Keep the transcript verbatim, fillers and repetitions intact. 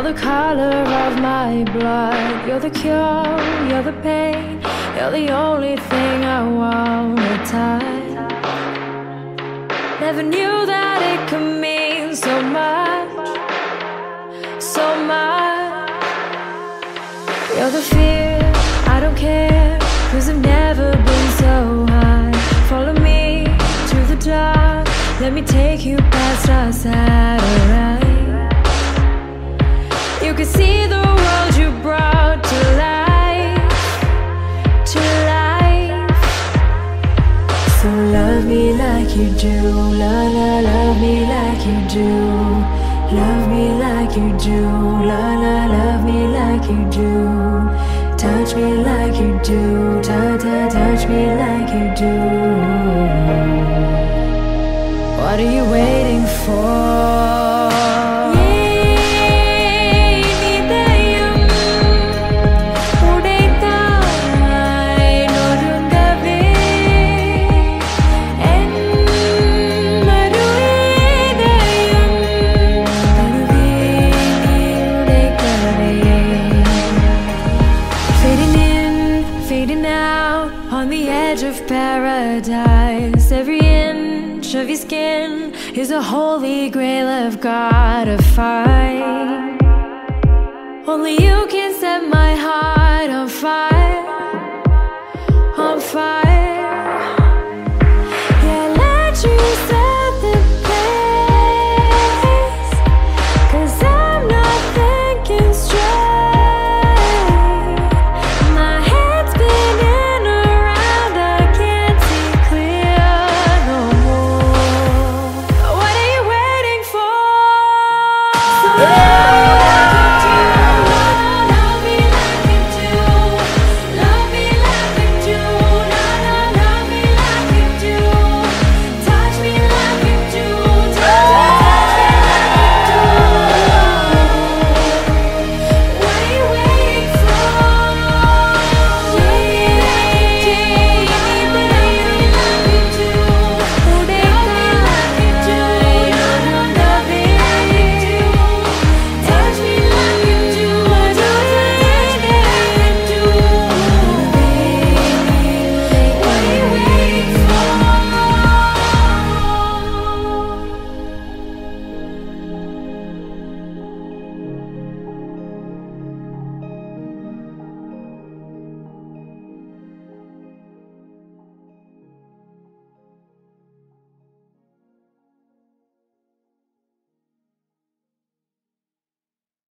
the color of my blood. You're the cure, you're the pain. You're the only thing I wanna touch. Never knew that it could mean so much, so much. You're the fear, I don't care, 'cause I've never been so high. Follow me to the dark, let me take you past our satellite. You can see the world you brought to life, to life. So love me like you do, la la, love me like you do. Love me like you do, la la, love me like you do. Touch me like you do, ta ta, touch me like you do. What are you waiting for? On the edge of paradise, every inch of your skin is a holy grail I've gotta find. Only you can set my heart on fire, on fire.